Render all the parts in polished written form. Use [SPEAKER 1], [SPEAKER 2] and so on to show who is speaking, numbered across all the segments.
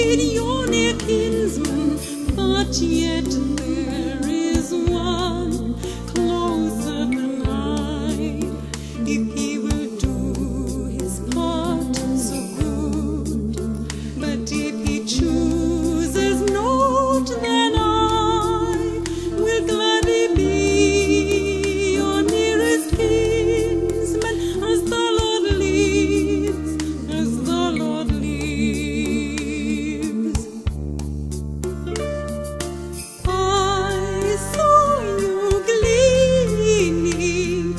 [SPEAKER 1] indeed you're near kinsman, but yet there is one closer than I. If he will do his part, so good, but if he chooses not, then I will gladly be your nearest kinsman, as the Lord lives, as the Lord lives. I saw you gleaning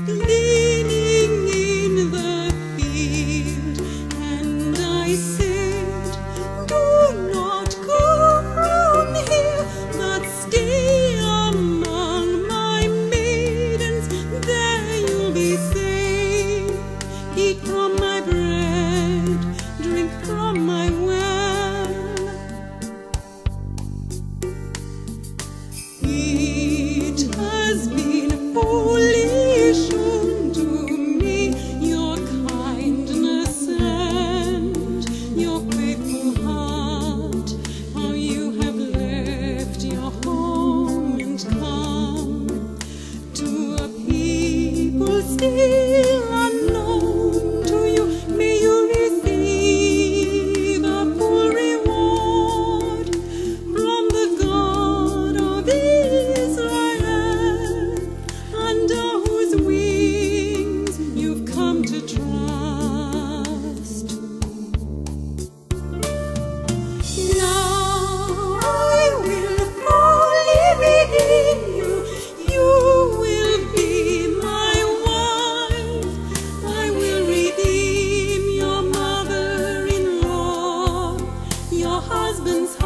[SPEAKER 1] in the field, and I said, do not go from here, but stay among my maidens, there you'll be safe. Eat from my bread, drink from my well. It has been foolish unto me, your kindness and your faithful heart, how you have left your home and come to a people still unknown to you. May you receive a full reward from the God of Israel, under whose wings you've come to trust. Now I will fully redeem you. You will be my wife. I will redeem your mother-in-law, your husband's